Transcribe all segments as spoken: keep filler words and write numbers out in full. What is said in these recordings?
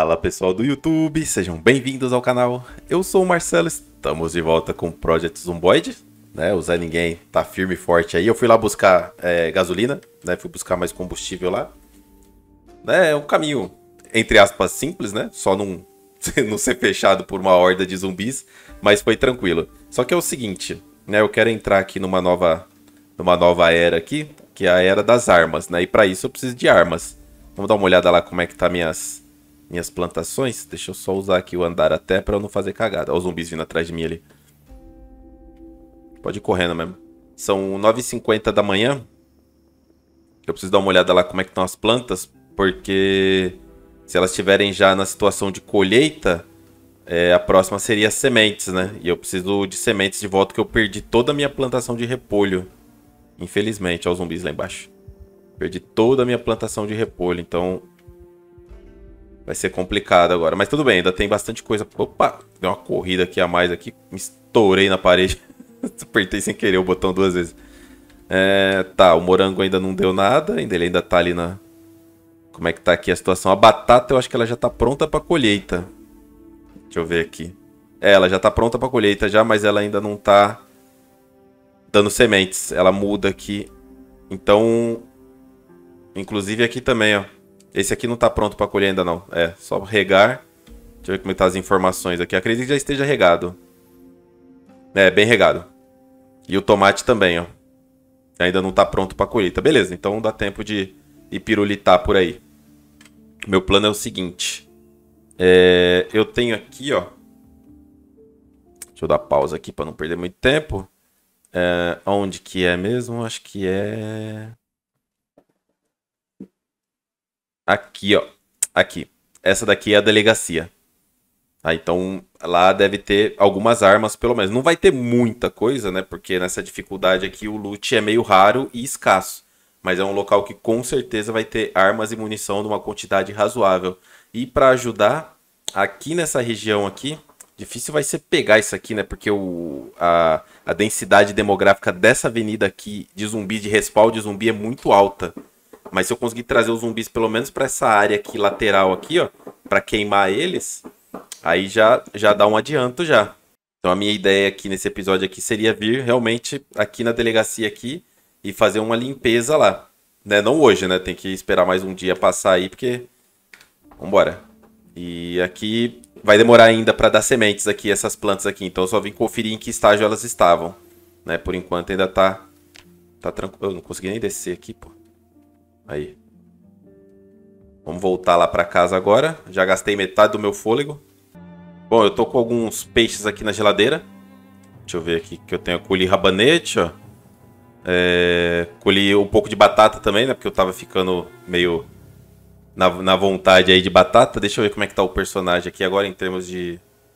Fala pessoal do YouTube, sejam bem-vindos ao canal. Eu sou o Marcelo, estamos de volta com o Project Zomboid, né? O Zé Ninguém tá firme e forte aí. Eu fui lá buscar é, gasolina, né? Fui buscar mais combustível lá. É um caminho, entre aspas, simples, né? Só não, não ser fechado por uma horda de zumbis, mas foi tranquilo. Só que é o seguinte, né? Eu quero entrar aqui numa nova, numa nova era aqui, que é a era das armas, né? E para isso eu preciso de armas. Vamos dar uma olhada lá como é que tá minhas... Minhas plantações. Deixa eu só usar aqui o andar até pra eu não fazer cagada. Olha os zumbis vindo atrás de mim ali. Pode ir correndo mesmo. São nove e cinquenta da manhã. Eu preciso dar uma olhada lá como é que estão as plantas. Porque se elas estiverem já na situação de colheita, é, a próxima seria sementes, né? E eu preciso de sementes de volta, que eu perdi toda a minha plantação de repolho. Infelizmente. Olha os zumbis lá embaixo. Perdi toda a minha plantação de repolho. Então... vai ser complicado agora, mas tudo bem, ainda tem bastante coisa. Opa, deu uma corrida aqui a mais aqui, me estourei na parede. Apertei sem querer o botão duas vezes. É, tá, o morango ainda não deu nada, ainda ele ainda tá ali na... Como é que tá aqui a situação? A batata eu acho que ela já tá pronta pra colheita. Deixa eu ver aqui. É, ela já tá pronta pra colheita já, mas ela ainda não tá dando sementes. Ela muda aqui. Então, inclusive aqui também, ó. Esse aqui não tá pronto pra colher ainda não. É, só regar. Deixa eu ver como tá as informações aqui. Acredito que já esteja regado. É, bem regado. E o tomate também, ó. Ainda não tá pronto pra colheita. Beleza, então dá tempo de ir pirulitar por aí. Meu plano é o seguinte. É, eu tenho aqui, ó. Deixa eu dar pausa aqui pra não perder muito tempo. É, onde que é mesmo? Acho que é... Aqui, ó. Aqui. Essa daqui é a delegacia. Ah, então, lá deve ter algumas armas, pelo menos. Não vai ter muita coisa, né? Porque nessa dificuldade aqui o loot é meio raro e escasso. Mas é um local que com certeza vai ter armas e munição numa quantidade razoável. E para ajudar, aqui nessa região aqui, difícil vai ser pegar isso aqui, né? Porque o, a, a densidade demográfica dessa avenida aqui de zumbi, de respawn de zumbi é muito alta. Mas se eu conseguir trazer os zumbis pelo menos para essa área aqui lateral aqui, ó, para queimar eles, aí já já dá um adianto já. Então a minha ideia aqui nesse episódio aqui seria vir realmente aqui na delegacia aqui e fazer uma limpeza lá, né? Não hoje, né? Tem que esperar mais um dia passar aí porque vambora. E aqui vai demorar ainda para dar sementes aqui essas plantas aqui, então eu só vim conferir em que estágio elas estavam, né? Por enquanto ainda tá tá tranquilo. Eu não consegui nem descer aqui, pô. Aí. Vamos voltar lá pra casa agora. Já gastei metade do meu fôlego. Bom, eu tô com alguns peixes aqui na geladeira. Deixa eu ver aqui que eu tenho. Colhi rabanete, ó. É... Colhi um pouco de batata também, né? Porque eu tava ficando meio na, na vontade aí de batata. Deixa eu ver como é que tá o personagem aqui agora em termos de...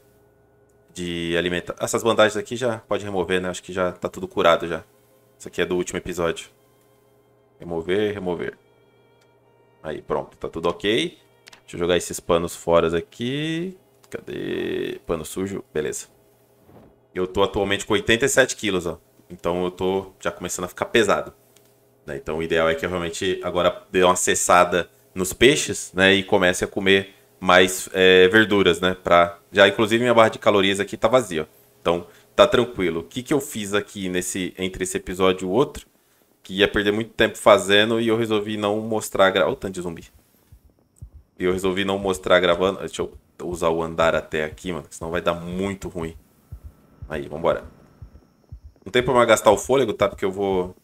De alimentar. Essas bandagens aqui já pode remover, né? Acho que já tá tudo curado já. Isso aqui é do último episódio. Remover, remover. Aí, pronto, tá tudo ok. Deixa eu jogar esses panos fora aqui. Cadê? Pano sujo, beleza. Eu tô atualmente com oitenta e sete quilos, ó. Então eu tô já começando a ficar pesado, né? Então o ideal é que eu realmente agora dê uma cessada nos peixes, né? E comece a comer mais é, verduras, né? Pra... Já, inclusive, minha barra de calorias aqui tá vazia, ó. Então tá tranquilo. O que que eu fiz aqui nesse... entre esse episódio e o outro? Que ia perder muito tempo fazendo e eu resolvi não mostrar... Gra... Olha o tanto de zumbi. E eu resolvi não mostrar gravando... Deixa eu usar o andar até aqui, mano. Senão vai dar muito ruim. Aí, vambora. Não tem problema gastar o fôlego, tá? Porque eu vou...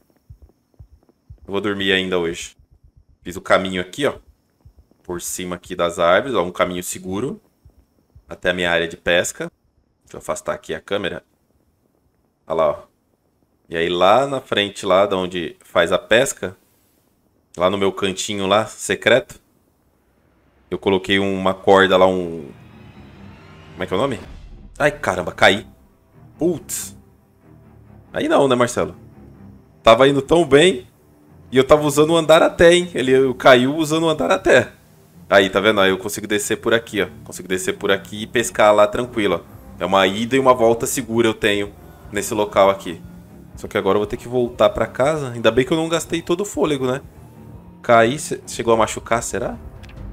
Eu vou dormir ainda hoje. Fiz o caminho aqui, ó. Por cima aqui das árvores. Ó, um caminho seguro. Até a minha área de pesca. Deixa eu afastar aqui a câmera. Olha lá, ó. E aí lá na frente, lá de onde faz a pesca, lá no meu cantinho lá, secreto, eu coloquei uma corda lá, um... Como é que é o nome? Ai, caramba, caí. Putz. Aí não, né, Marcelo? Tava indo tão bem e eu tava usando o andar até, hein? Ele caiu usando o andar até. Aí, tá vendo? Aí eu consigo descer por aqui, ó. Consigo descer por aqui e pescar lá tranquilo, ó. É uma ida e uma volta segura eu tenho nesse local aqui. Só que agora eu vou ter que voltar pra casa. Ainda bem que eu não gastei todo o fôlego, né? Caí, chegou a machucar, será?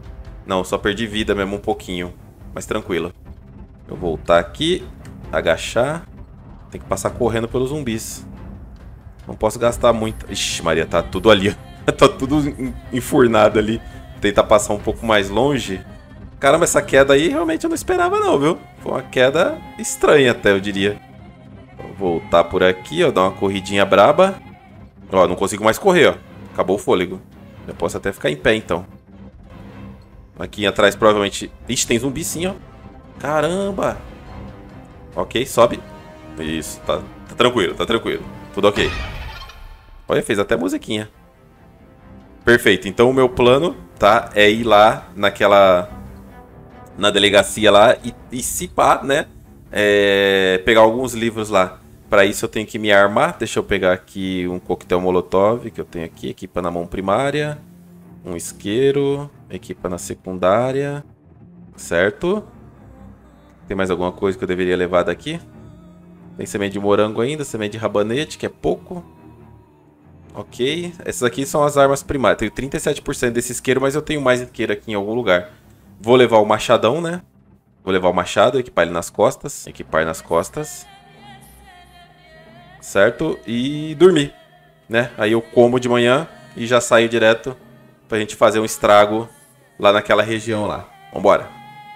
Não, só perdi vida mesmo um pouquinho. Mas tranquilo. Eu voltar aqui. Agachar. Tem que passar correndo pelos zumbis. Não posso gastar muito. Ixi, Maria, tá tudo ali. Tá tudo enfurnado ali. Tentar passar um pouco mais longe. Caramba, essa queda aí realmente eu não esperava não, viu? Foi uma queda estranha até, eu diria. Vou voltar por aqui, ó. Dar uma corridinha braba. Ó, não consigo mais correr, ó. Acabou o fôlego. Eu posso até ficar em pé, então. Aqui atrás, provavelmente... Ixi, tem zumbi sim, ó. Caramba! Ok, sobe. Isso, tá, tá tranquilo, tá tranquilo. Tudo ok. Olha, fez até musiquinha. Perfeito, então o meu plano, tá, é ir lá naquela... Na delegacia lá e, e se pá, né? É, pegar alguns livros lá. Pra isso eu tenho que me armar. Deixa eu pegar aqui um coquetel molotov que eu tenho aqui. Equipa na mão primária. Um isqueiro. Equipa na secundária. Certo? Tem mais alguma coisa que eu deveria levar daqui? Tem semente de morango ainda. Semente de rabanete, que é pouco. Ok. Essas aqui são as armas primárias. Tenho trinta e sete por cento desse isqueiro, mas eu tenho mais isqueiro aqui em algum lugar. Vou levar o machadão, né? Vou levar o machado, equipar ele nas costas. Equipar nas costas. Certo? E dormir, né? Aí eu como de manhã e já saio direto pra gente fazer um estrago lá naquela região lá. Vambora.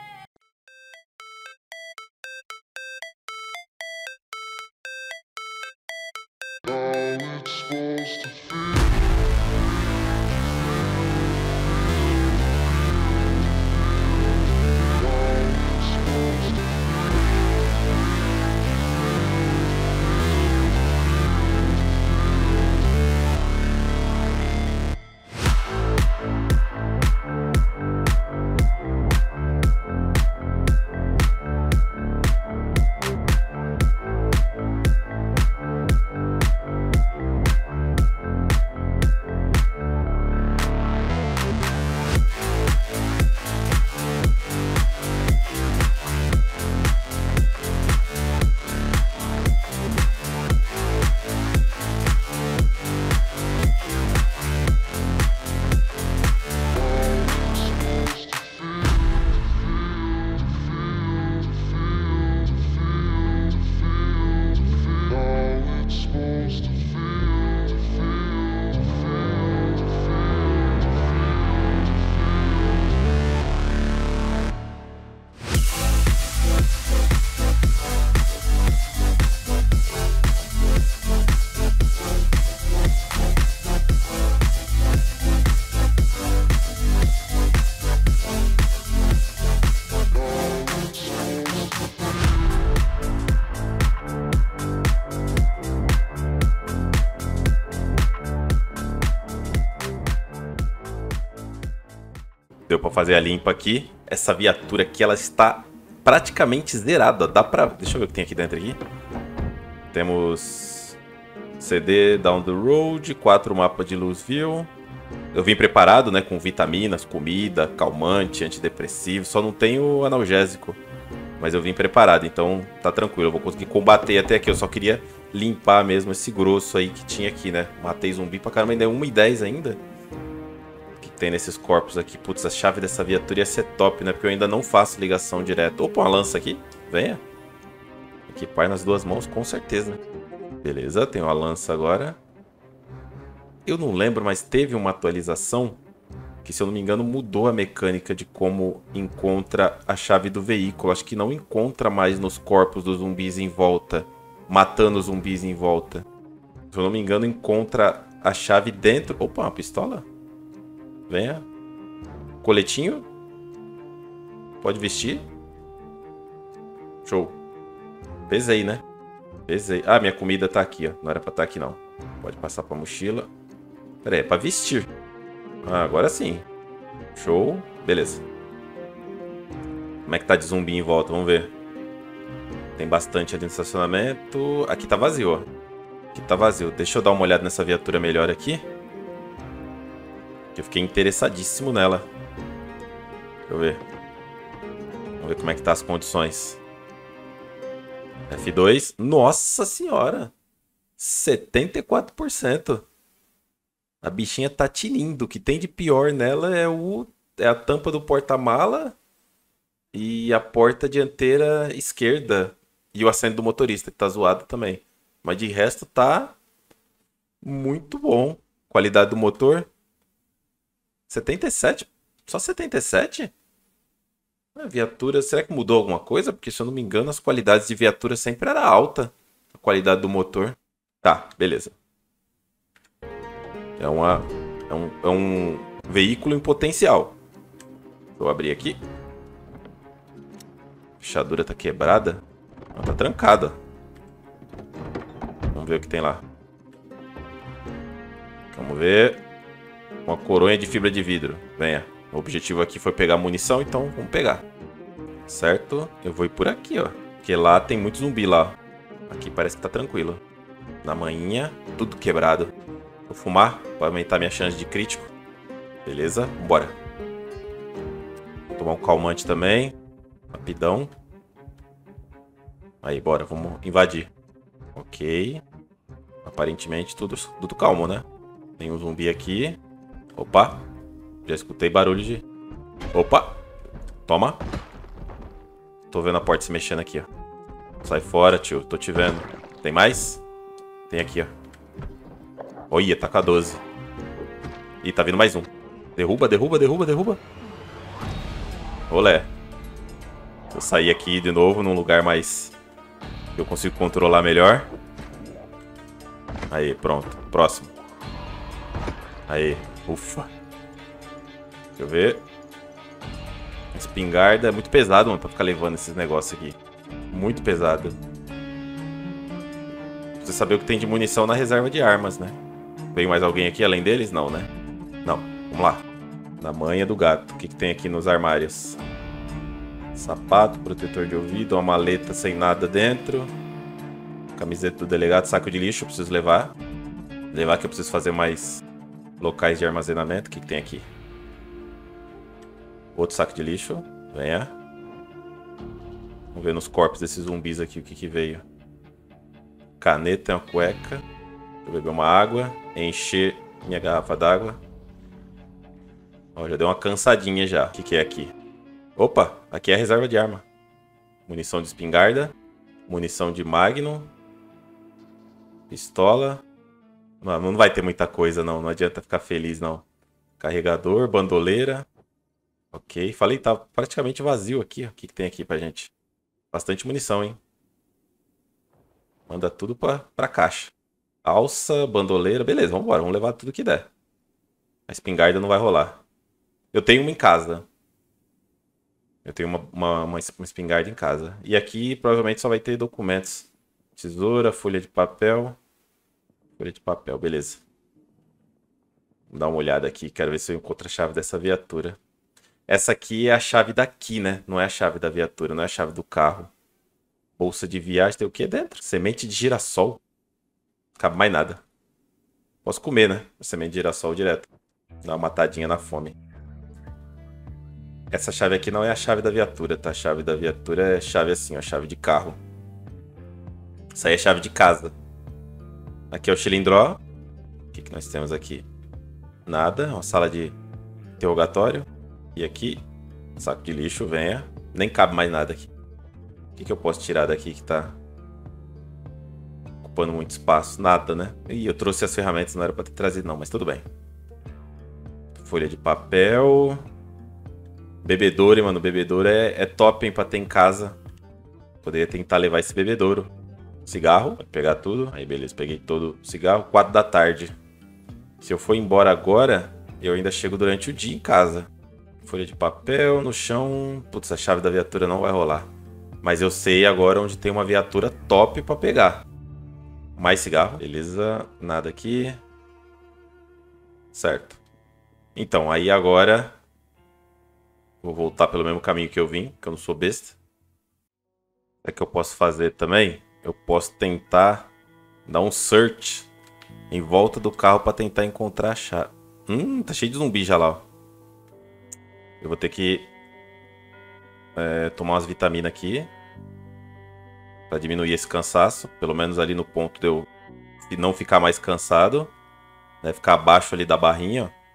Deu pra fazer a limpa aqui. Essa viatura aqui, ela está praticamente zerada. Dá pra... Deixa eu ver o que tem aqui dentro aqui. Temos C D Down the Road, quatro mapas de Louisville. Eu vim preparado, né, com vitaminas, comida, calmante, antidepressivo. Só não tenho analgésico. Mas eu vim preparado, então tá tranquilo. Eu vou conseguir combater até aqui. Eu só queria limpar mesmo esse grosso aí que tinha aqui, né. Matei zumbi pra caramba, ainda é uma e dez ainda. Tem nesses corpos aqui. Putz, a chave dessa viatura ia ser top, né? Porque eu ainda não faço ligação direta. Opa, uma lança aqui. Venha. Equipar nas duas mãos, com certeza. Beleza, tem uma lança agora. Eu não lembro, mas teve uma atualização que, se eu não me engano, mudou a mecânica de como encontra a chave do veículo. Acho que não encontra mais nos corpos dos zumbis em volta, matando os zumbis em volta. Se eu não me engano, encontra a chave dentro... Opa, uma pistola? Venha. Coletinho. Pode vestir. Show. Pesei, né? Pesei. Ah, minha comida tá aqui, ó. Não era pra estar aqui, não. Pode passar pra mochila. Pera aí, é pra vestir. Ah, agora sim. Show. Beleza. Como é que tá de zumbi em volta? Vamos ver. Tem bastante ali no estacionamento. Aqui tá vazio, ó. Aqui tá vazio. Deixa eu dar uma olhada nessa viatura melhor aqui. Eu fiquei interessadíssimo nela. Deixa eu ver. Vamos ver como é que tá as condições. F dois. Nossa senhora. setenta e quatro por cento. A bichinha tá tinindo. O que tem de pior nela é o é a tampa do porta-mala e a porta dianteira esquerda. E o assento do motorista, que tá zoado também. Mas de resto tá muito bom. Qualidade do motor. setenta e sete? Só setenta e sete? A viatura, será que mudou alguma coisa? Porque se eu não me engano, as qualidades de viatura sempre era alta. A qualidade do motor. Tá, beleza. É, uma, é, um, é um veículo em potencial. Vou abrir aqui. A fechadura tá quebrada. Ela tá trancada. Vamos ver o que tem lá. Vamos ver. Uma coronha de fibra de vidro. Venha. O objetivo aqui foi pegar munição, então vamos pegar. Certo? Eu vou ir por aqui, ó. Porque lá tem muito zumbi lá. Aqui parece que tá tranquilo. Na manhinha, tudo quebrado. Vou fumar para aumentar minha chance de crítico. Beleza? Bora. Vou tomar um calmante também. Rapidão. Aí, bora. Vamos invadir. Ok. Aparentemente tudo, tudo calmo, né? Tem um zumbi aqui. Opa. Já escutei barulho de... Opa. Toma. Tô vendo a porta se mexendo aqui, ó. Sai fora, tio. Tô te vendo. Tem mais? Tem aqui, ó. Olha, tá com a doze. Ih, tá vindo mais um. Derruba, derruba, derruba, derruba. Olé. Vou sair aqui de novo num lugar mais... que eu consigo controlar melhor. Aí, pronto. Próximo. Aí. Ufa. Deixa eu ver. Espingarda é muito pesado, mano, pra ficar levando esses negócios aqui. Muito pesado. Precisa saber o que tem de munição na reserva de armas, né? Veio mais alguém aqui além deles? Não, né? Não. Vamos lá. Na manha do gato. O que, que tem aqui nos armários? Sapato, protetor de ouvido, uma maleta sem nada dentro. Camiseta do delegado, saco de lixo, eu preciso levar. Levar que eu preciso fazer mais locais de armazenamento. O que, que tem aqui? Outro saco de lixo. Venha. Vamos ver nos corpos desses zumbis aqui o que, que veio. Caneta e uma cueca. Deixa eu beber uma água. Encher minha garrafa d'água. Ó, já deu uma cansadinha já. O que, que é aqui? Opa, aqui é a reserva de arma. Munição de espingarda. Munição de magnum. Pistola. Não, não vai ter muita coisa não. Não adianta ficar feliz não. Carregador, bandoleira. Ok, falei, tá praticamente vazio aqui. O que, que tem aqui pra gente? Bastante munição, hein? Manda tudo pra, pra caixa. Alça, bandoleira. Beleza, vamos embora. Vamos levar tudo que der. A espingarda não vai rolar. Eu tenho uma em casa. Eu tenho uma, uma, uma espingarda em casa. E aqui provavelmente só vai ter documentos. Tesoura, folha de papel. Folha de papel, beleza. Vou dar uma olhada aqui. Quero ver se eu encontro a chave dessa viatura. Essa aqui é a chave daqui, né? Não é a chave da viatura, não é a chave do carro. Bolsa de viagem, tem o que dentro? Semente de girassol. Não cabe mais nada. Posso comer, né? Semente de girassol direto. Dá uma matadinha na fome. Essa chave aqui não é a chave da viatura, tá? A chave da viatura é chave assim, ó. Chave de carro. Essa aí é chave de casa. Aqui é o cilindró. O que, que nós temos aqui? Nada. Uma sala de interrogatório. E aqui, saco de lixo, venha. Nem cabe mais nada aqui. O que, que eu posso tirar daqui que tá ocupando muito espaço? Nada, né? Ih, eu trouxe as ferramentas, não era pra ter trazido não, mas tudo bem. Folha de papel. Bebedouro, mano. Bebedouro é, é top, hein, pra ter em casa. Poderia tentar levar esse bebedouro. Cigarro, pode pegar tudo. Aí, beleza, peguei todo o cigarro. quatro da tarde. Se eu for embora agora, eu ainda chego durante o dia em casa. Folha de papel no chão. Putz, a chave da viatura não vai rolar. Mas eu sei agora onde tem uma viatura top pra pegar. Mais cigarro. Beleza, nada aqui. Certo. Então, aí agora... vou voltar pelo mesmo caminho que eu vim, que eu não sou besta. O que eu posso fazer também? Eu posso tentar dar um search em volta do carro pra tentar encontrar a chave. Hum, tá cheio de zumbi já lá, ó. Eu vou ter que é, tomar umas vitaminas aqui pra diminuir esse cansaço. Pelo menos ali no ponto de eu não ficar mais cansado, né? Ficar abaixo ali da barrinha, ó.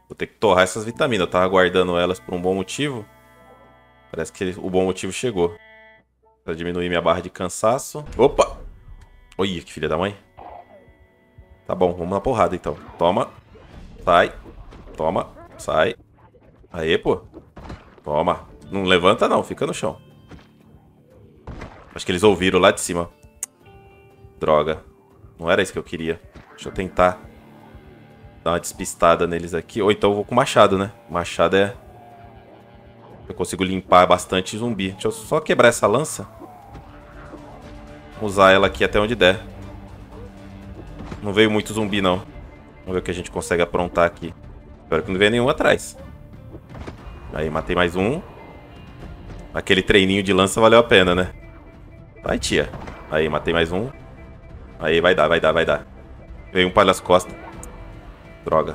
Vou ter que torrar essas vitaminas. Eu tava guardando elas por um bom motivo. Parece que o bom motivo chegou. Pra diminuir minha barra de cansaço. Opa! Olha, que filha da mãe. Tá bom, vamos na porrada então. Toma. Sai. Toma. Sai. Aê, pô. Toma. Não levanta não, fica no chão. Acho que eles ouviram lá de cima. Droga. Não era isso que eu queria. Deixa eu tentar dar uma despistada neles aqui. Ou então eu vou com machado, né? Machado é... Eu consigo limpar bastante zumbi. Deixa eu só quebrar essa lança. Vou usar ela aqui até onde der. Não veio muito zumbi, não. Vamos ver o que a gente consegue aprontar aqui. Espero que não venha nenhum atrás. Aí, matei mais um. Aquele treininho de lança valeu a pena, né? Vai, tia. Aí, matei mais um. Aí, vai dar, vai dar, vai dar. Veio um pelas costas. Droga.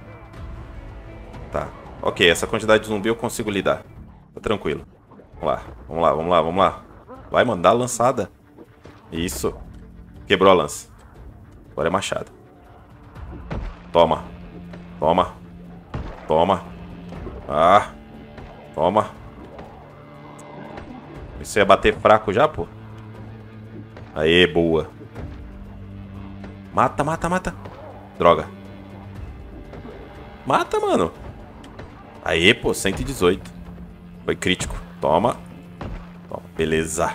Tá. Ok, essa quantidade de zumbi eu consigo lidar. Tá tranquilo. Vamos lá, vamos lá, vamos lá, vamos lá. Vai, mano, dá a lançada. Isso. Quebrou a lança. Agora é machado. Toma. Toma. Toma. Ah. Toma. Isso ia bater fraco já, pô. Aê, boa. Mata, mata, mata. Droga. Mata, mano. Aê, pô, cento e dezoito. Foi crítico. Toma. Toma. Beleza.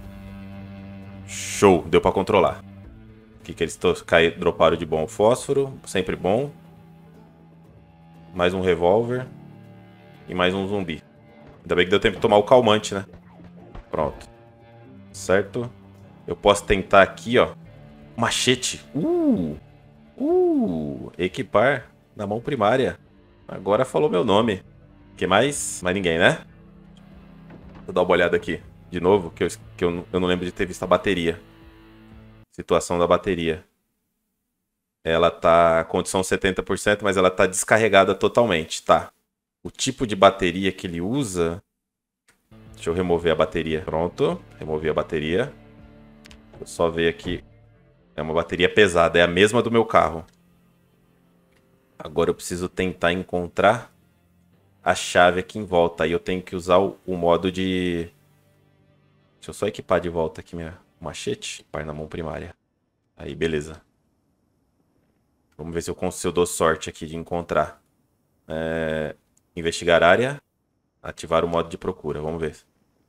Show. Deu pra controlar. O que, que eles caíram, droparam de bom? Fósforo. Sempre bom. Mais um revólver. E mais um zumbi. Ainda bem que deu tempo de tomar o calmante, né? Pronto. Certo. Eu posso tentar aqui, ó. Machete. Uh! Uh! Equipar na mão primária. Agora falou meu nome. O que mais? Mais ninguém, né? Vou dar uma olhada aqui. De novo, que, eu, que eu, eu não lembro de ter visto a bateria. Situação da bateria. Ela tá condição setenta por cento, mas ela tá descarregada totalmente, tá? O tipo de bateria que ele usa... Deixa eu remover a bateria. Pronto, removi a bateria. Vou só ver aqui. É uma bateria pesada, é a mesma do meu carro. Agora eu preciso tentar encontrar a chave aqui em volta. Aí eu tenho que usar o, o modo de... Deixa eu só equipar de volta aqui minha machete. Equipar na mão primária. Aí, beleza. Vamos ver se eu, se eu dou sorte aqui de encontrar. É... Investigar área. Ativar o modo de procura. Vamos ver.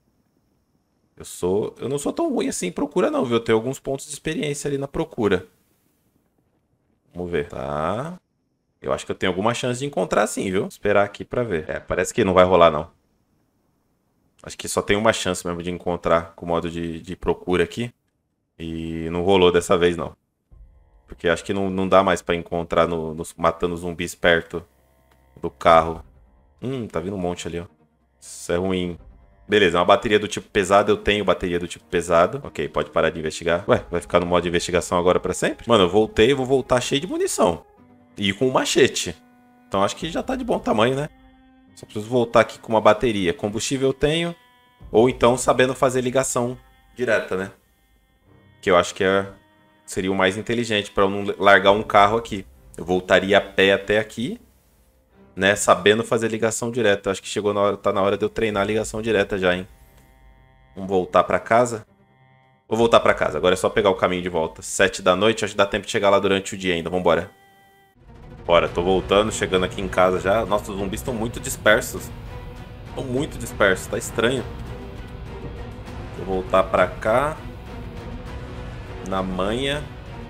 Eu sou... Eu não sou tão ruim assim em procura não, viu? Eu tenho alguns pontos de experiência ali na procura. Vamos ver. Tá. Eu acho que eu tenho alguma chance de encontrar sim, viu? Vou esperar aqui pra ver. É, parece que não vai rolar não. Acho que só tem uma chance mesmo de encontrar com o modo de, de procura aqui. E não rolou dessa vez não. Porque acho que não, não dá mais pra encontrar no, no, matando zumbis perto do carro. Hum, tá vindo um monte ali, ó. Isso é ruim. Beleza, uma bateria do tipo pesado. Eu tenho bateria do tipo pesado. Ok, pode parar de investigar. Ué, vai ficar no modo de investigação agora pra sempre? Mano, eu voltei e vou voltar cheio de munição. E com um machete. Então acho que já tá de bom tamanho, né? Só preciso voltar aqui com uma bateria. Combustível eu tenho. Ou então sabendo fazer ligação direta, né? Que eu acho que é... seria o mais inteligente pra eu não largar um carro aqui. Eu voltaria a pé até aqui, né? Sabendo fazer ligação direta. Acho que chegou na hora, tá na hora de eu treinar a ligação direta já, hein? Vamos voltar pra casa. Vou voltar pra casa. Agora é só pegar o caminho de volta. Sete da noite. Acho que dá tempo de chegar lá durante o dia ainda. Vambora. Bora, tô voltando. Chegando aqui em casa já. Nossa, os zumbis estão muito dispersos. Estão muito dispersos. Tá estranho. Vou voltar pra cá. Na manha.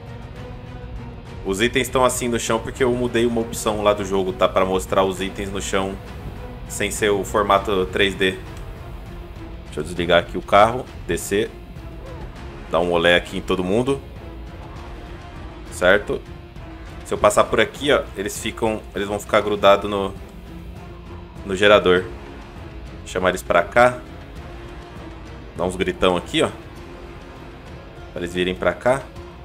Os itens estão assim no chão porque eu mudei uma opção lá do jogo, tá? Pra mostrar os itens no chão sem ser o formato três D. Deixa eu desligar aqui o carro, descer. Dar um olé aqui em todo mundo. Certo? Se eu passar por aqui, ó, eles ficam, eles vão ficar grudados no, no gerador. Vou chamar eles pra cá. Dar uns gritão aqui, ó. Pra eles virem pra cá.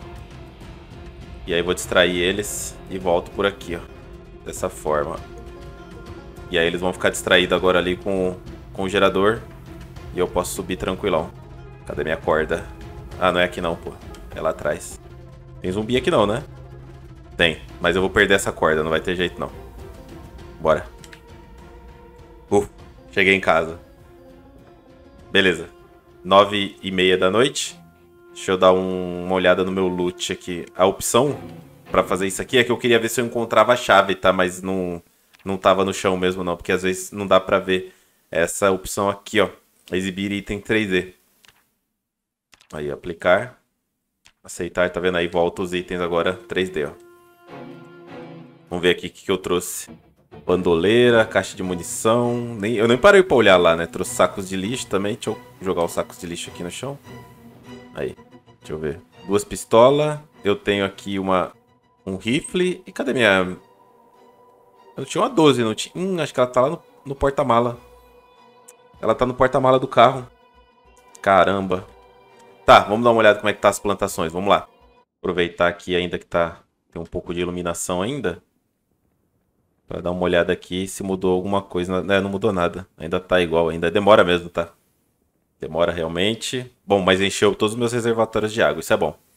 E aí vou distrair eles e volto por aqui, ó. Dessa forma. E aí eles vão ficar distraídos agora ali com, com o gerador. E eu posso subir tranquilão. Cadê minha corda? Ah, não é aqui não, pô. É lá atrás. Tem zumbi aqui não, né? Tem. Mas eu vou perder essa corda, não vai ter jeito não. Bora. Uh, cheguei em casa. Beleza. Nove e meia da noite. Deixa eu dar um, uma olhada no meu loot aqui. A opção pra fazer isso aqui é que eu queria ver se eu encontrava a chave, tá? Mas não, não tava no chão mesmo, não. Porque às vezes não dá pra ver essa opção aqui, ó. Exibir item três D. Aí, aplicar. Aceitar, tá vendo aí? Volta os itens agora três D, ó. Vamos ver aqui o que, que eu trouxe. Bandoleira, caixa de munição. Nem, eu nem parei pra olhar lá, né? Trouxe sacos de lixo também. Deixa eu jogar os sacos de lixo aqui no chão. Aí, deixa eu ver. Duas pistolas. Eu tenho aqui uma, um rifle. E cadê minha... Eu tinha uma doze, não tinha... Hum, acho que ela tá lá no, no porta-mala. Ela tá no porta-mala do carro. Caramba. Tá, vamos dar uma olhada como é que tá as plantações. Vamos lá. Aproveitar aqui ainda que tá... Tem um pouco de iluminação ainda. Pra dar uma olhada aqui se mudou alguma coisa. Não, não mudou nada. Ainda tá igual. Ainda demora mesmo, tá? Demora realmente. Bom, mas encheu todos os meus reservatórios de água. Isso é bom.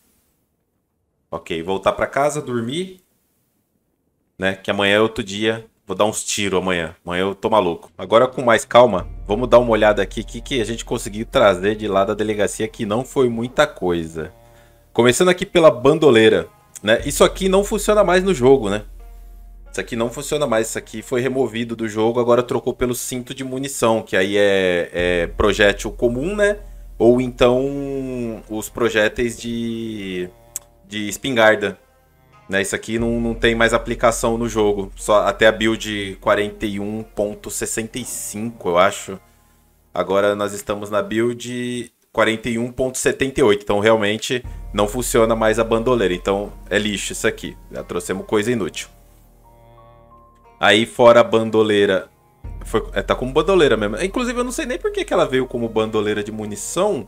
Ok, voltar pra casa, dormir. Né? Que amanhã é outro dia. Vou dar uns tiros amanhã. Amanhã eu tô maluco. Agora com mais calma, vamos dar uma olhada aqui. O que, que a gente conseguiu trazer de lá da delegacia, que não foi muita coisa. Começando aqui pela bandoleira. Né? Isso aqui não funciona mais no jogo, né? Isso aqui não funciona mais, isso aqui foi removido do jogo, agora trocou pelo cinto de munição, que aí é, é projétil comum, né? Ou então os projéteis de, de espingarda. Né? Isso aqui não, não tem mais aplicação no jogo, só até a build quarenta e um ponto sessenta e cinco, eu acho. Agora nós estamos na build quarenta e um ponto setenta e oito, então realmente não funciona mais a bandoleira, então é lixo isso aqui, já trouxemos coisa inútil. Aí fora a bandoleira, foi, é, tá como bandoleira mesmo. Inclusive eu não sei nem por que, que ela veio como bandoleira de munição.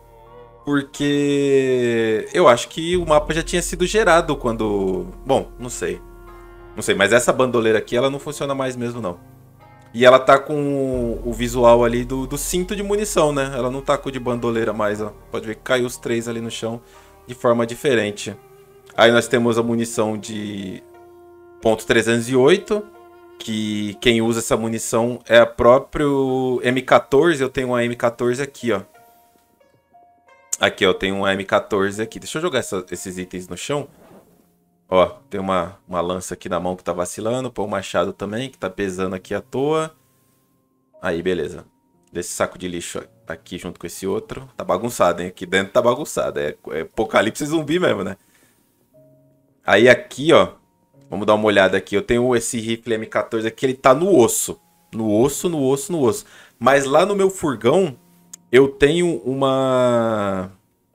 Porque eu acho que o mapa já tinha sido gerado quando... Bom, não sei. Não sei, mas essa bandoleira aqui ela não funciona mais mesmo não. E ela tá com o visual ali do, do cinto de munição, né? Ela não tá com o de bandoleira mais, ó. Pode ver que caiu os três ali no chão de forma diferente. Aí nós temos a munição de ponto trezentos e oito... Que quem usa essa munição é a próprio M quatorze. Eu tenho uma M quatorze aqui, ó. Aqui, ó, eu tenho uma M quatorze aqui. Deixa eu jogar essa, esses itens no chão. Ó, tem uma, uma lança aqui na mão que tá vacilando. Põe um machado também, que tá pesando aqui à toa. Aí, beleza. Desse saco de lixo aqui junto com esse outro. Tá bagunçado, hein? Aqui dentro tá bagunçado. É, é apocalipse zumbi mesmo, né? Aí aqui, ó. Vamos dar uma olhada aqui. Eu tenho esse rifle M quatorze aqui, ele tá no osso. No osso, no osso, no osso. Mas lá no meu furgão, eu tenho uma...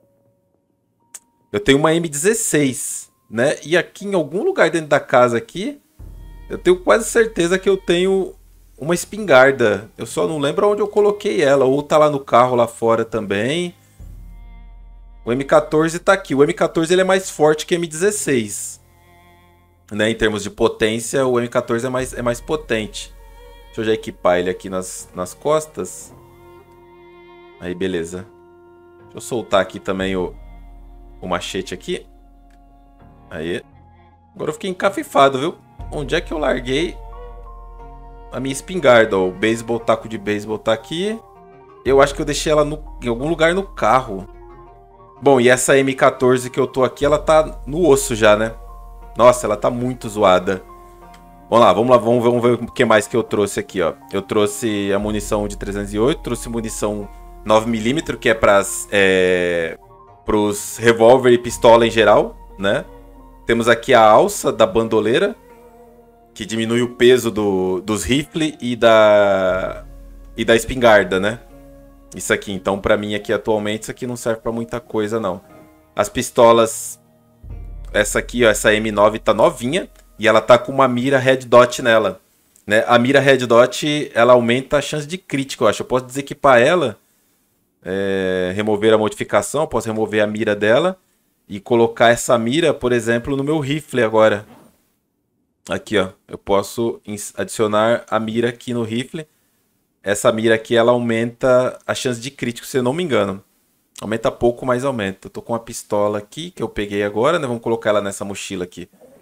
Eu tenho uma M dezesseis, né? E aqui em algum lugar dentro da casa aqui, eu tenho quase certeza que eu tenho uma espingarda. Eu só não lembro onde eu coloquei ela. Ou tá lá no carro lá fora também. O M quatorze tá aqui. O M quatorze ele é mais forte que o M dezesseis. Né, em termos de potência, o M quatorze é mais, é mais potente. Deixa eu já equipar ele aqui nas, nas costas. Aí, beleza. Deixa eu soltar aqui também o, o machete aqui. Aí. Agora eu fiquei encafifado, viu? Onde é que eu larguei a minha espingarda? Ó, o beisebol, taco de beisebol tá aqui. Eu acho que eu deixei ela no, em algum lugar no carro. Bom, e essa M quatorze que eu tô aqui, ela tá no osso já, né? Nossa, ela tá muito zoada. Vamos lá, vamos lá, vamos ver, vamos ver o que mais que eu trouxe aqui, ó. Eu trouxe a munição de trezentos e oito, trouxe munição nove milímetros, que é para é, os revólver e pistola em geral, né? Temos aqui a alça da bandoleira, que diminui o peso do, dos rifles e da, e da espingarda, né? Isso aqui, então pra mim aqui atualmente, isso aqui não serve pra muita coisa, não. As pistolas... Essa aqui, ó, essa M nove tá novinha e ela tá com uma mira Red Dot nela, né? A mira Red Dot, ela aumenta a chance de crítico, eu acho. Eu posso desequipar ela, é, remover a modificação, posso remover a mira dela e colocar essa mira, por exemplo, no meu rifle agora. Aqui, ó, eu posso adicionar a mira aqui no rifle. Essa mira aqui, ela aumenta a chance de crítico, se eu não me engano. Aumenta pouco, mas aumenta. Eu tô com uma pistola aqui, que eu peguei agora, né? Vamos colocar ela nessa mochila aqui.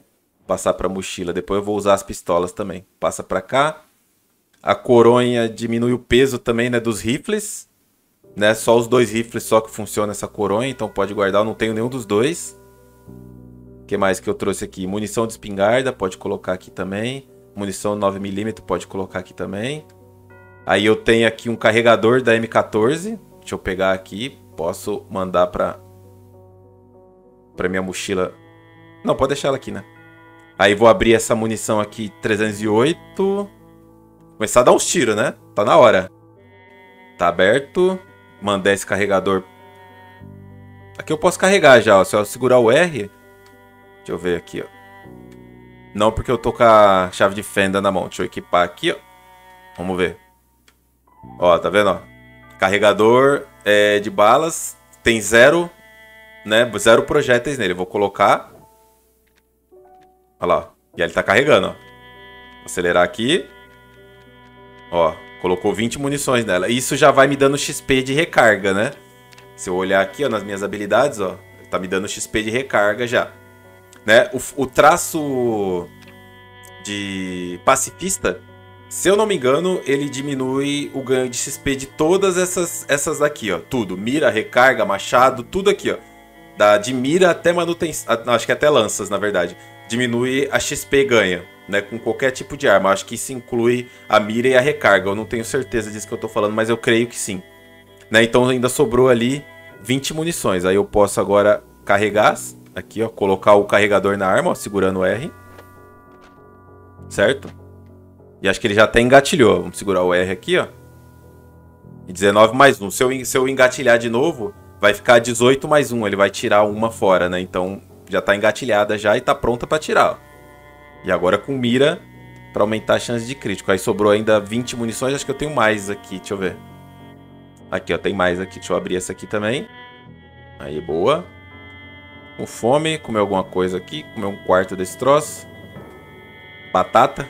passar pra mochila. Depois eu vou usar as pistolas também. Passa pra cá. A coronha diminui o peso também, né, dos rifles. Né? Só os dois rifles só que funciona essa coronha. Então pode guardar, eu não tenho nenhum dos dois. O que mais que eu trouxe aqui? Munição de espingarda, pode colocar aqui também. Munição nove milímetros, pode colocar aqui também. Aí eu tenho aqui um carregador da M quatorze. Deixa eu pegar aqui. Posso mandar pra... Pra minha mochila. Não, pode deixar ela aqui, né? Aí vou abrir essa munição aqui, trezentos e oito. Começar a dar uns tiros, né? Tá na hora. Tá aberto. Mandar esse carregador. Aqui eu posso carregar já, ó. Se eu segurar o R... Deixa eu ver aqui, ó. Não, porque eu tô com a chave de fenda na mão. Deixa eu equipar aqui, ó. Vamos ver. Ó, tá vendo, ó? Carregador é, de balas. Tem zero, né? Zero projéteis nele. Eu vou colocar. Olha lá, ó. E aí ele tá carregando, ó. Vou acelerar aqui. Ó, colocou vinte munições nela. Isso já vai me dando X P de recarga, né? Se eu olhar aqui, ó, nas minhas habilidades, ó. Tá me dando X P de recarga já. Né? O, o traço de pacifista, se eu não me engano, ele diminui o ganho de X P de todas essas, essas daqui, ó. Tudo. Mira, recarga, machado, tudo aqui, ó. Da, de mira até manutenção. Acho que até lanças, na verdade. Diminui a X P ganha, né? Com qualquer tipo de arma. Acho que isso inclui a mira e a recarga. Eu não tenho certeza disso que eu tô falando, mas eu creio que sim. Né? Então ainda sobrou ali vinte munições. Aí eu posso agora carregar. Aqui, ó, colocar o carregador na arma, ó, segurando o R. Certo? E acho que ele já até engatilhou. Vamos segurar o R aqui, ó. E dezenove mais um. Se eu, se eu engatilhar de novo, vai ficar dezoito mais um. Ele vai tirar uma fora, né? Então, já tá engatilhada já e tá pronta pra tirar, ó. E agora com mira pra aumentar a chance de crítico. Aí sobrou ainda vinte munições. Acho que eu tenho mais aqui. Deixa eu ver. Aqui, ó. Tem mais aqui. Deixa eu abrir essa aqui também. Aí, boa. Com fome, comer alguma coisa aqui. Comer um quarto desse troço. Batata.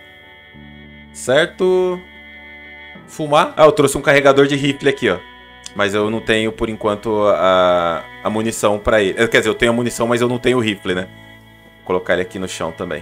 Certo. Fumar. Ah, eu trouxe um carregador de rifle aqui, ó. Mas eu não tenho, por enquanto, a, a munição pra ele. Quer dizer, eu tenho a munição, mas eu não tenho o rifle, né? Vou colocar ele aqui no chão também.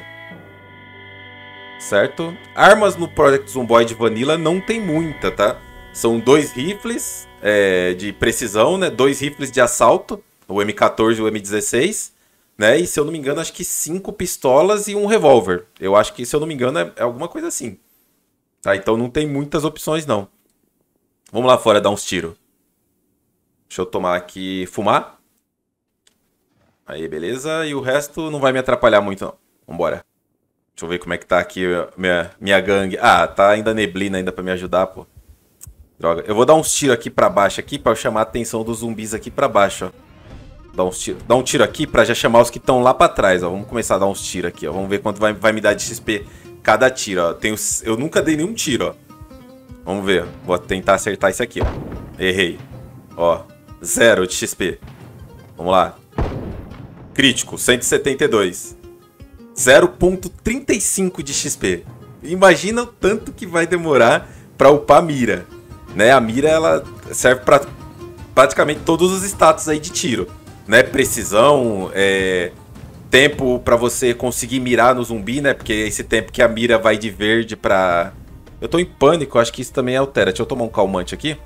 Certo. Armas no Project Zomboid Vanilla não tem muita, tá? São dois rifles é, de precisão, né? Dois rifles de assalto. O M quatorze e o M dezesseis, né? E se eu não me engano, acho que cinco pistolas e um revólver. Eu acho que, se eu não me engano, é, é alguma coisa assim. Tá? Então não tem muitas opções, não. Vamos lá fora dar uns tiros. Deixa eu tomar aqui, fumar. Aí, beleza. E o resto não vai me atrapalhar muito, não. Vambora. Deixa eu ver como é que tá aqui minha, minha gangue. Ah, tá ainda neblina ainda pra me ajudar, pô. Droga. Eu vou dar uns tiros aqui pra baixo aqui, pra eu chamar a atenção dos zumbis aqui pra baixo, ó. Dá, uns tiro, dá um tiro aqui pra já chamar os que estão lá pra trás, ó. Vamos começar a dar uns tiros aqui, ó. Vamos ver quanto vai, vai me dar de X P cada tiro, ó. Tenho, eu nunca dei nenhum tiro, ó. Vamos ver. Vou tentar acertar isso aqui, ó. Errei. Ó. Zero de X P. Vamos lá. Crítico, cento e setenta e dois. zero ponto trinta e cinco de X P. Imagina o tanto que vai demorar pra upar a mira. Né? A mira, ela serve pra praticamente todos os status aí de tiro. Né, precisão, é, tempo pra você conseguir mirar no zumbi, né, porque esse tempo que a mira vai de verde pra... Eu tô em pânico, acho que isso também altera. Deixa eu tomar um calmante aqui.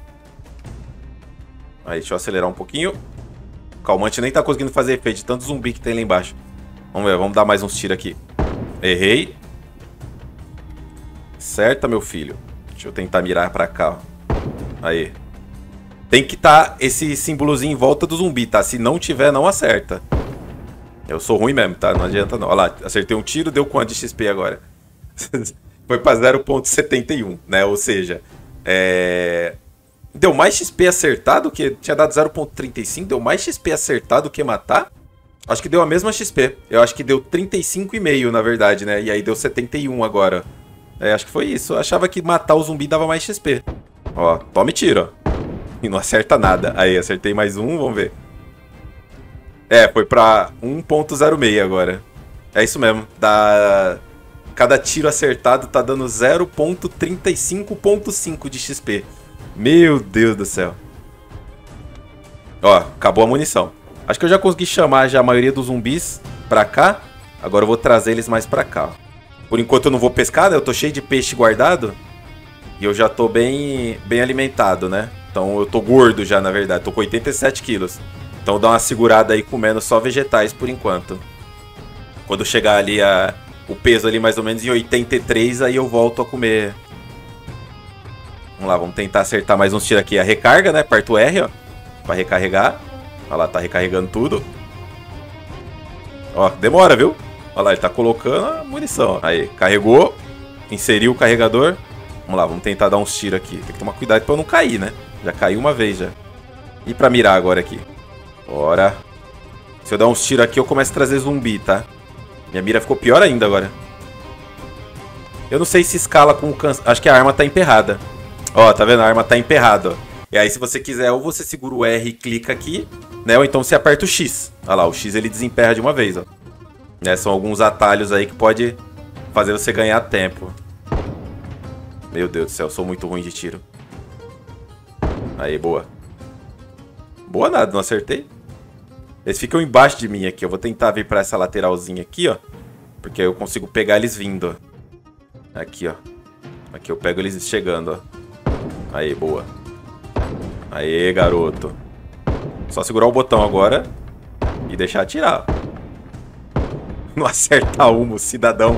Aí, deixa eu acelerar um pouquinho. O calmante nem tá conseguindo fazer efeito de tanto zumbi que tem lá embaixo. Vamos ver, vamos dar mais uns tiros aqui. Errei. Acerta, meu filho. Deixa eu tentar mirar pra cá, ó. Aí. Tem que estar esse símbolozinho em volta do zumbi, tá? Se não tiver, não acerta. Eu sou ruim mesmo, tá? Não adianta não. Olha lá, acertei um tiro, deu quanto de X P agora? Foi pra zero ponto setenta e um, né? Ou seja, é... deu mais X P acertado que... Tinha dado zero ponto trinta e cinco, deu mais X P acertado que matar? Acho que deu a mesma X P. Eu acho que deu trinta e cinco vírgula cinco, na verdade, né? E aí deu setenta e um agora. É, acho que foi isso. Eu achava que matar o zumbi dava mais X P. Ó, tome tiro, ó. E não acerta nada. Aí, acertei mais um, vamos ver. É, foi pra um ponto zero seis agora. É isso mesmo. Dá... Cada tiro acertado tá dando zero ponto trinta e cinco ponto cinco de X P. Meu Deus do céu. Ó, acabou a munição. Acho que eu já consegui chamar já a maioria dos zumbis pra cá. Agora eu vou trazer eles mais pra cá, ó. Por enquanto eu não vou pescar, né? Eu tô cheio de peixe guardado. E eu já tô bem, bem alimentado, né? Então eu tô gordo já, na verdade. Tô com oitenta e sete quilos. Então dá uma segurada aí comendo só vegetais por enquanto. Quando chegar ali a, o peso ali mais ou menos em oitenta e três, aí eu volto a comer. Vamos lá, vamos tentar acertar mais uns tiros aqui. A recarga, né? Aperta o R, ó. Pra recarregar. Olha lá, tá recarregando tudo. Ó, demora, viu? Olha lá, ele tá colocando a munição. Ó. Aí, carregou. Inseriu o carregador. Vamos lá, vamos tentar dar uns tiros aqui. Tem que tomar cuidado pra eu não cair, né? Já caiu uma vez, já. E pra mirar agora aqui. Bora. Se eu dar uns tiros aqui, eu começo a trazer zumbi, tá? Minha mira ficou pior ainda agora. Eu não sei se escala com o cansaço. Acho que a arma tá emperrada. Ó, tá vendo? A arma tá emperrada, ó. E aí, se você quiser, ou você segura o R e clica aqui, né? Ou então você aperta o X. Olha lá, o X ele desemperra de uma vez, ó. Né? São alguns atalhos aí que pode fazer você ganhar tempo. Meu Deus do céu, eu sou muito ruim de tiro. Aí, boa. Boa nada, não acertei. Eles ficam embaixo de mim aqui. Eu vou tentar vir pra essa lateralzinha aqui, ó. Porque aí eu consigo pegar eles vindo, ó. Aqui, ó. Aqui eu pego eles chegando, ó. Aí, boa. Aí, garoto. Só segurar o botão agora e deixar atirar. Não acerta uma, cidadão.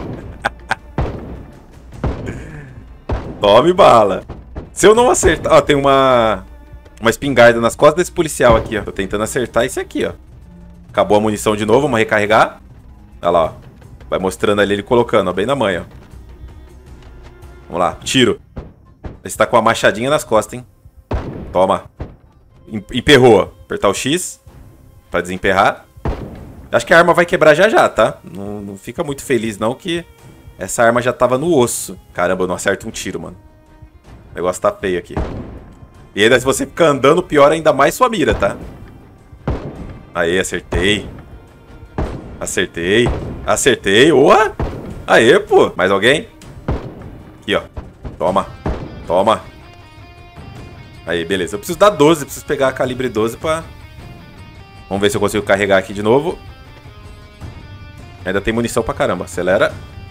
Tome bala. Se eu não acertar... Ó, tem uma... Uma espingarda nas costas desse policial aqui, ó. Tô tentando acertar esse aqui, ó. Acabou a munição de novo, vamos recarregar. Olha lá, ó. Vai mostrando ali ele colocando, ó, bem na manha, ó. Vamos lá, tiro. Esse tá com a machadinha nas costas, hein. Toma. Emperrou, ó. Apertar o X pra desemperrar. Acho que a arma vai quebrar já já, tá? Não, não fica muito feliz não que essa arma já tava no osso. Caramba, eu não acerto um tiro, mano. O negócio tá feio aqui. E ainda se você ficar andando, pior ainda mais sua mira, tá? Aê, acertei. Acertei. Acertei. Oa! Aê, pô. Mais alguém? Aqui, ó. Toma. Toma. Aí, beleza. Eu preciso dar doze. Preciso pegar a calibre doze pra... Vamos ver se eu consigo carregar aqui de novo. Ainda tem munição pra caramba. Acelera.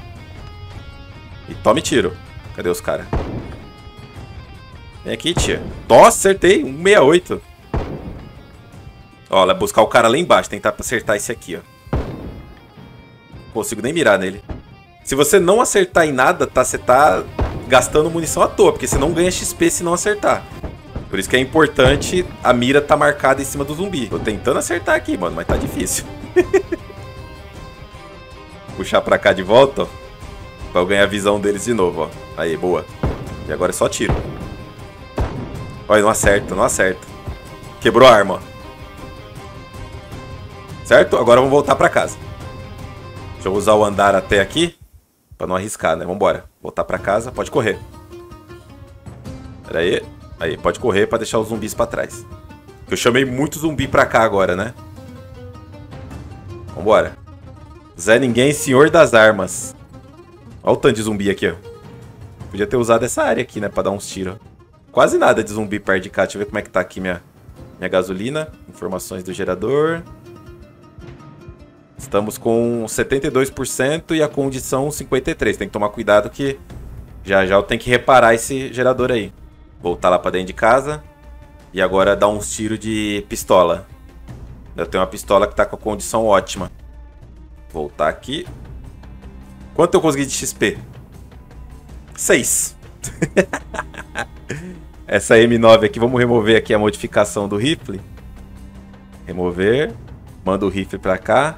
E tome tiro. Cadê os caras? Vem aqui, tia. Nossa, acertei. cento e sessenta e oito. Ó, buscar o cara lá embaixo. Tentar acertar esse aqui, ó. Não consigo nem mirar nele. Se você não acertar em nada, tá? Você tá gastando munição à toa. Porque você não ganha X P se não acertar. Por isso que é importante a mira tá marcada em cima do zumbi. Tô tentando acertar aqui, mano. Mas tá difícil. Puxar pra cá de volta, ó. Pra eu ganhar a visão deles de novo, ó. Aí, boa. E agora é só tiro. Olha, não acerta, não acerta. Quebrou a arma, ó. Certo? Agora vamos voltar pra casa. Deixa eu usar o andar até aqui. Pra não arriscar, né? Vambora. Voltar pra casa. Pode correr. Pera aí. Aí, pode correr pra deixar os zumbis pra trás. Eu chamei muito zumbi pra cá agora, né? Vambora. Zé Ninguém, Senhor das Armas. Olha o tanto de zumbi aqui, ó. Podia ter usado essa área aqui, né? Pra dar uns tiros. Quase nada de zumbi perto de cá. Deixa eu ver como é que tá aqui minha, minha gasolina. Informações do gerador. Estamos com setenta e dois por cento e a condição cinquenta e três por cento. Tem que tomar cuidado que já já eu tenho que reparar esse gerador aí. Voltar lá pra dentro de casa. E agora dar uns tiros de pistola. Eu tenho uma pistola que tá com a condição ótima. Voltar aqui. Quanto eu consegui de X P? seis. Essa M nove aqui, vamos remover aqui a modificação do rifle. Remover. Manda o rifle pra cá.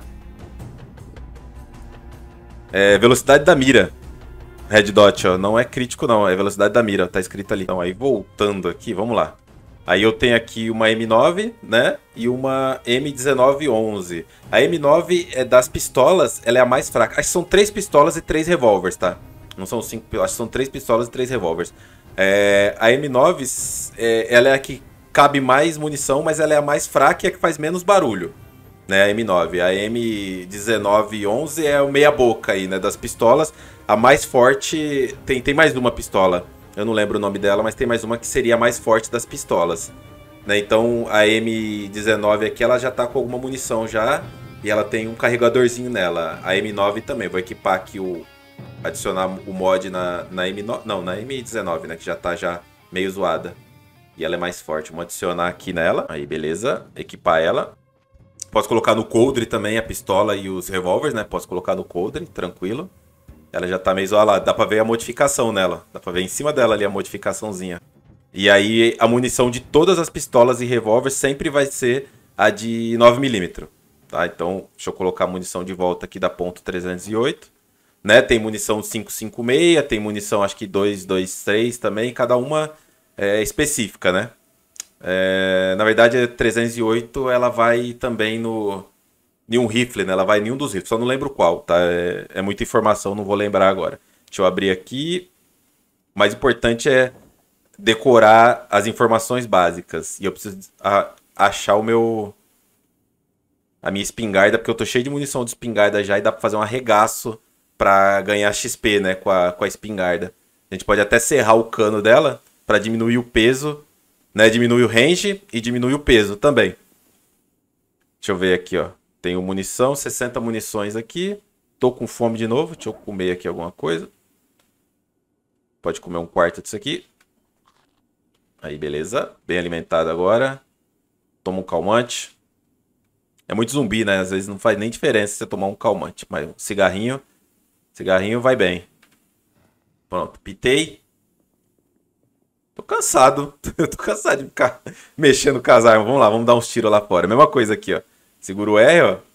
É, velocidade da mira. Red dot, ó. Não é crítico não, é velocidade da mira, ó, tá escrito ali. Então aí voltando aqui, vamos lá. Aí eu tenho aqui uma M nove, né? E uma M dezenove onze. A M nove é das pistolas, ela é a mais fraca. Acho que são três pistolas e três revólveres, tá? Não são cinco, acho que são três pistolas e três revólveres. É, a M nove, é, ela é a que cabe mais munição, mas ela é a mais fraca e a que faz menos barulho. Né, a M nove. A M dezenove onze é o meia boca aí, né? Das pistolas. A mais forte, tem, tem mais uma pistola. Eu não lembro o nome dela, mas tem mais uma que seria a mais forte das pistolas. Né? Então a M dezenove aqui, ela já tá com alguma munição já. E ela tem um carregadorzinho nela. A M nove também. Vou equipar aqui o... Adicionar o mod na, na M nove... Não, na M dezenove, né? Que já tá já meio zoada. E ela é mais forte. Vamos adicionar aqui nela. Aí, beleza. Equipar ela. Posso colocar no coldre também a pistola e os revólveres, né? Posso colocar no coldre, tranquilo. Ela já tá meio zoada. Dá pra ver a modificação nela. Dá pra ver em cima dela ali a modificaçãozinha. E aí a munição de todas as pistolas e revólveres sempre vai ser a de nove milímetros. Tá? Então, deixa eu colocar a munição de volta aqui da ponto trezentos e oito. Né? Tem munição cinco cinco seis, tem munição acho que dois dois três também. Cada uma é específica, né? É, na verdade, a trezentos e oito ela vai também no... em um rifle, né? Ela vai em um dos rifles, só não lembro qual, tá? É, é muita informação, não vou lembrar agora. Deixa eu abrir aqui. O mais importante é decorar as informações básicas. E eu preciso a, achar o meu... a minha espingarda, porque eu tô cheio de munição de espingarda já e dá pra fazer um arregaço pra ganhar X P, né? Com a, com a espingarda. A gente pode até serrar o cano dela pra diminuir o peso, né? Diminui o range e diminui o peso também. Deixa eu ver aqui, ó. Tenho munição, sessenta munições aqui. Tô com fome de novo. Deixa eu comer aqui alguma coisa. Pode comer um quarto disso aqui. Aí, beleza. Bem alimentado agora. Toma um calmante. É muito zumbi, né? Às vezes não faz nem diferença você tomar um calmante. Mas um cigarrinho. Cigarrinho vai bem. Pronto, pitei. Tô cansado. Eu tô cansado de ficar mexendo com as armas. Vamos lá, vamos dar uns tiros lá fora. Mesma coisa aqui, ó. Segura o R, ó.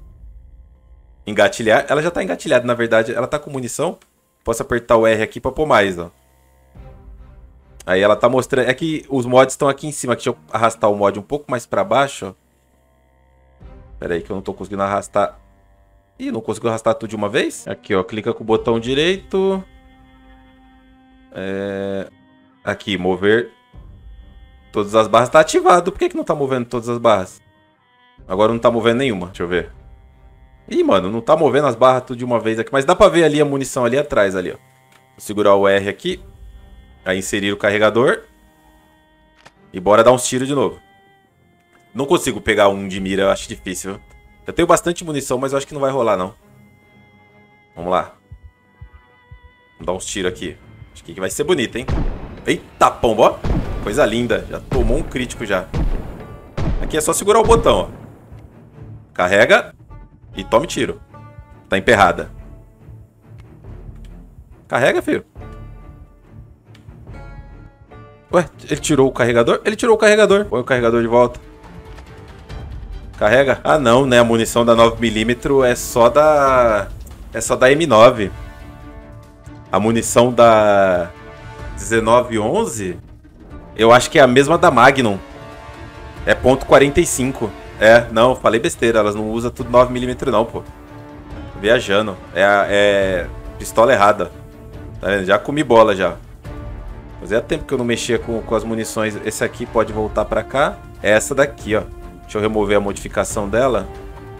Engatilhar. Ela já tá engatilhada, na verdade. Ela tá com munição. Posso apertar o R aqui pra pôr mais, ó. Aí ela tá mostrando... É que os mods estão aqui em cima. Deixa eu arrastar o mod um pouco mais pra baixo, ó. Pera aí que eu não tô conseguindo arrastar. Ih, não consigo arrastar tudo de uma vez? Aqui, ó. Clica com o botão direito. É... Aqui, mover todas as barras. Tá ativado. Por que que não tá movendo todas as barras? Agora não tá movendo nenhuma. Deixa eu ver. Ih, mano, não tá movendo as barras tudo de uma vez aqui. Mas dá pra ver ali a munição ali atrás, ali, ó. Vou segurar o R aqui. Aí inserir o carregador. E bora dar uns tiros de novo. Não consigo pegar um de mira, eu acho difícil. Eu tenho bastante munição, mas eu acho que não vai rolar, não. Vamos lá. Vamos dar uns tiros aqui. Acho que vai ser bonito, hein? Eita, pomba, ó. Coisa linda. Já tomou um crítico já. Aqui é só segurar o botão, ó. Carrega. E tome tiro. Tá emperrada. Carrega, filho. Ué, ele tirou o carregador? Ele tirou o carregador. Põe o carregador de volta. Carrega. Ah, não, né? A munição da nove milímetros é só da... É só da M nove. A munição da dezenove onze... Eu acho que é a mesma da Magnum. É ponto quarenta e cinco. É, não, falei besteira. Elas não usam tudo nove milímetros não, pô. Viajando. É, é pistola errada. Tá vendo? Já comi bola já. Fazia tempo que eu não mexia com, com as munições. Esse aqui pode voltar pra cá. É essa daqui, ó. Deixa eu remover a modificação dela.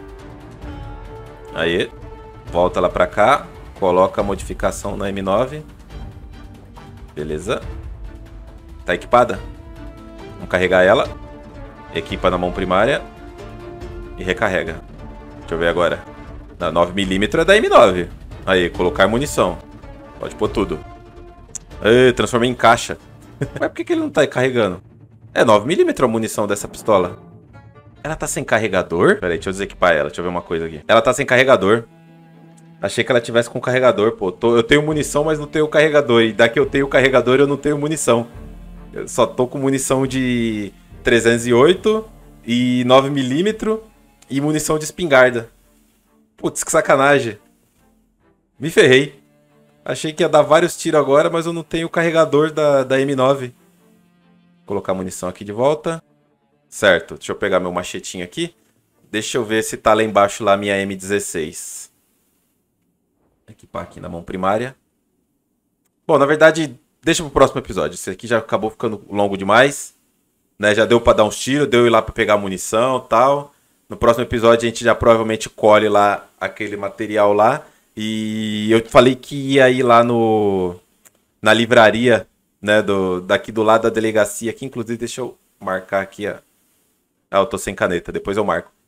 Aí. Volta lá pra cá. Coloca a modificação na M nove. Beleza. Tá equipada. Vamos carregar ela. Equipa na mão primária. E recarrega. Deixa eu ver agora. Na nove milímetros é da M nove. Aí, colocar munição. Pode pôr tudo. Ei, transformei em caixa. Mas por que, que ele não tá carregando? É nove milímetros a munição dessa pistola. Ela tá sem carregador? Pera aí, deixa eu desequipar ela. Deixa eu ver uma coisa aqui. Ela tá sem carregador. Achei que ela tivesse com carregador, pô. Tô, eu tenho munição, mas não tenho carregador. E daqui eu tenho carregador, eu não tenho munição. Eu só tô com munição de trezentos e oito e nove milímetros e munição de espingarda. Putz, que sacanagem. Me ferrei. Achei que ia dar vários tiros agora, mas eu não tenho o carregador da, da M nove. Vou colocar a munição aqui de volta. Certo, deixa eu pegar meu machetinho aqui. Deixa eu ver se tá lá embaixo lá a minha M dezesseis. Equipar aqui na mão primária. Bom, na verdade, deixa pro próximo episódio. Esse aqui já acabou ficando longo demais. Né? Já deu pra dar uns tiros, deu ir lá pra pegar munição e tal. No próximo episódio a gente já provavelmente colhe lá aquele material lá. E eu falei que ia ir lá no, na livraria, né, do, daqui do lado da delegacia, que inclusive deixa eu marcar aqui, ó. Ah, eu tô sem caneta, depois eu marco.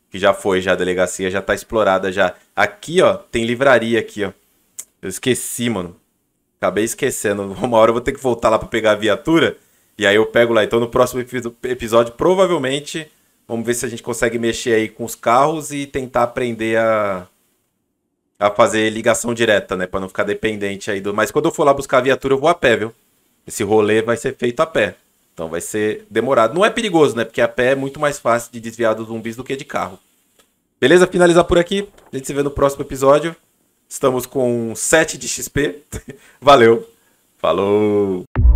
que já foi, já a delegacia já tá explorada já. Aqui, ó, tem livraria aqui, ó. Eu esqueci, mano. Acabei esquecendo. Uma hora eu vou ter que voltar lá pra pegar a viatura. E aí eu pego lá. Então no próximo episódio, provavelmente, vamos ver se a gente consegue mexer aí com os carros e tentar aprender a, a fazer ligação direta, né? Pra não ficar dependente aí do... Mas quando eu for lá buscar a viatura, eu vou a pé, viu? Esse rolê vai ser feito a pé. Então vai ser demorado. Não é perigoso, né? Porque a pé é muito mais fácil de desviar dos zumbis do que de carro. Beleza? Finalizar por aqui. A gente se vê no próximo episódio. Estamos com sete de X P. Valeu. Falou.